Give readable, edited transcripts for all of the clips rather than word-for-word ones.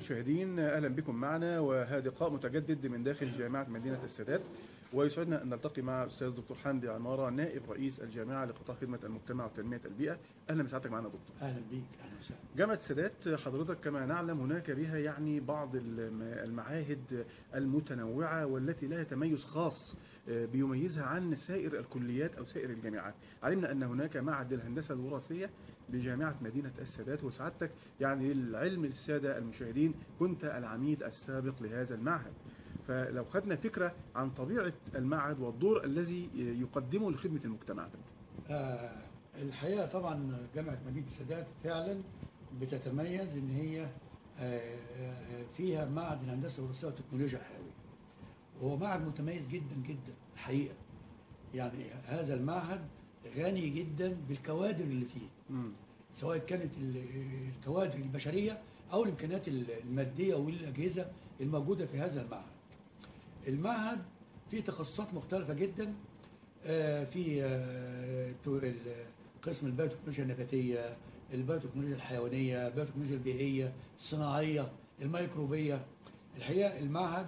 المشاهدين، أهلا بكم معنا، وهذا لقاء متجدد من داخل جامعة مدينة السادات. ويسعدنا أن نلتقي مع أستاذ دكتور حمدي عمارة، نائب رئيس الجامعة لقطاع خدمة المجتمع وتنمية البيئة. أهلا بسعادتك معنا دكتور. أهلا بيك. أهلا وسهلا. جامعة السادات حضرتك كما نعلم هناك بها يعني بعض المعاهد المتنوعة والتي لها تميز خاص بيميزها عن سائر الكليات أو سائر الجامعات. علمنا أن هناك معهد الهندسة الوراثية بجامعة مدينة السادات، وسعادتك يعني للعلم للسادة المشاهدين كنت العميد السابق لهذا المعهد. فلو خدنا فكرة عن طبيعة المعهد والدور الذي يقدمه لخدمة المجتمع. الحقيقة طبعا جامعة مدينة السادات فعلا بتتميز ان هي فيها معهد الهندسة الوراثية والتكنولوجيا الحيوية، وهو معهد متميز جدا جدا الحقيقة. يعني هذا المعهد غني جدا بالكوادر اللي فيه، سواء كانت الكوادر البشرية أو الإمكانيات المادية والأجهزة الموجودة في هذا المعهد. المعهد فيه تخصصات مختلفة جدا، في قسم البيوتكنولوجيا النباتية، البيوتكنولوجيا الحيوانية، البيوتكنولوجيا البيئية، الصناعية، الميكروبية. الحقيقة المعهد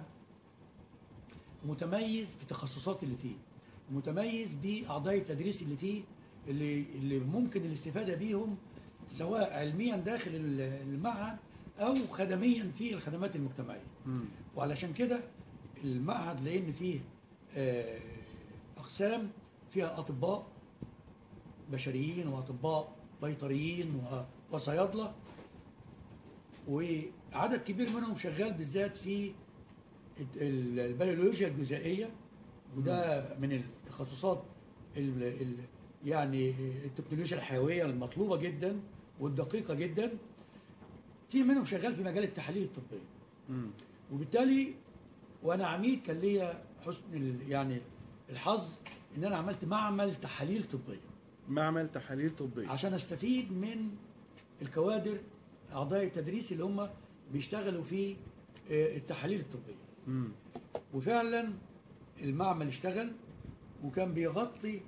متميز في التخصصات اللي فيه، متميز بأعضاء التدريس اللي فيه اللي ممكن الاستفادة بيهم سواء علميا داخل المعهد أو خدميا في الخدمات المجتمعية. وعلشان كده المعهد لأن فيه أقسام فيها أطباء بشريين وأطباء بيطريين وصيادلة، وعدد كبير منهم شغال بالذات في البيولوجيا الجزيئية، وده من التخصصات يعني التكنولوجيا الحيوية المطلوبة جدا والدقيقة جدا. في منهم شغال في مجال التحاليل الطبية. وبالتالي وانا عميد كان ليا حسن يعني الحظ ان انا عملت معمل تحاليل طبية. معمل تحاليل طبية عشان استفيد من الكوادر اعضاء التدريس اللي هم بيشتغلوا في التحاليل الطبية. وفعلا المعمل اشتغل وكان بيغطي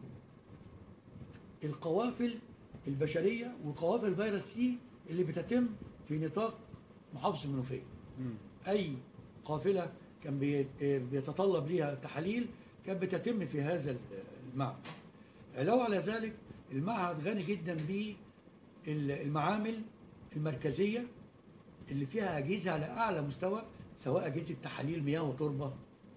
القوافل البشرية وقوافل الفيروس سي اللي بتتم في نطاق محافظة المنوفية. أي قافلة كان بيتطلب ليها تحاليل كانت بتتم في هذا المعمل. علاوة على ذلك المعهد غني جدا بالمعامل المركزية اللي فيها أجهزة على أعلى مستوى، سواء أجهزة تحاليل مياه وتربة،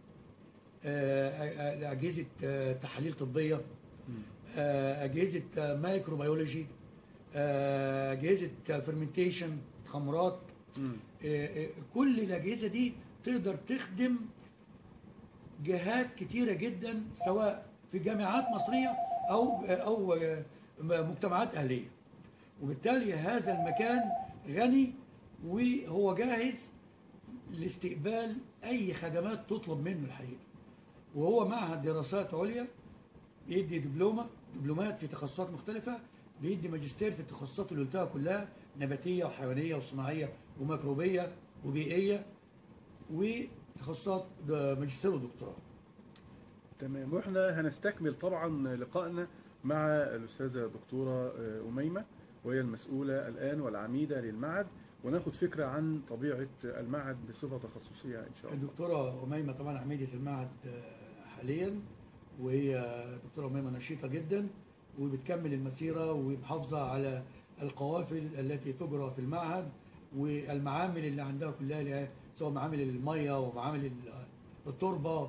أجهزة تحاليل طبية، أجهزة مايكروبيولوجي، أجهزة فرمنتيشن خمرات. كل الأجهزة دي تقدر تخدم جهات كتيرة جدا سواء في جامعات مصرية أو مجتمعات أهلية. وبالتالي هذا المكان غني وهو جاهز لاستقبال أي خدمات تطلب منه الحقيقة. وهو معهد دراسات عليا بيدي دبلومات في تخصصات مختلفة، بيدي ماجستير في التخصصات اللي قلتها كلها، نباتية وحيوانية وصناعية وميكروبية وبيئية، وتخصصات ماجستير ودكتوراه. تمام. واحنا هنستكمل طبعا لقائنا مع الأستاذة دكتورة أميمة، وهي المسؤولة الآن والعميدة للمعهد، وناخد فكرة عن طبيعة المعهد بصفة تخصصية إن شاء الله. الدكتورة أميمة طبعا عميدة المعهد حاليا، وهي دكتورة أميمة نشيطة جدا وبتكمل المسيرة ومحافظة على القوافل التي تجرى في المعهد والمعامل اللي عندها كلها، سواء معامل المية ومعامل التربة،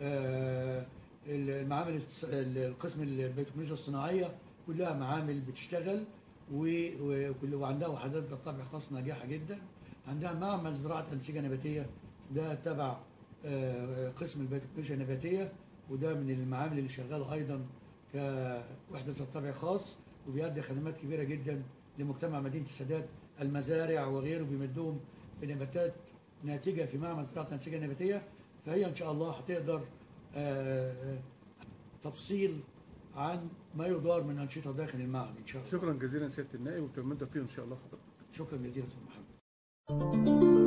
المعامل القسم البيوتكنولوجيا الصناعية كلها معامل بتشتغل، وعندها وحدات ذات طابع خاص ناجحة جدا. عندها معمل زراعة أنسجة نباتية، ده تبع قسم البيوتكنولوجيا النباتية، وده من المعامل اللي شغاله أيضا كوحدة ذات طابع خاص، وبيؤدي خدمات كبيرة جدا لمجتمع مدينة السادات، المزارع وغيره بيمدهم بنباتات ناتجة في معمل زراعة أنسجة نباتية. فهي إن شاء الله هتقدر تفصيل عن ما يدار من أنشطة داخل المعهد إن شاء الله. شكرا جزيلا سيادة النائب، وبالتوفيق إن شاء الله حضرتك. شكرا جزيلا سيد محمد.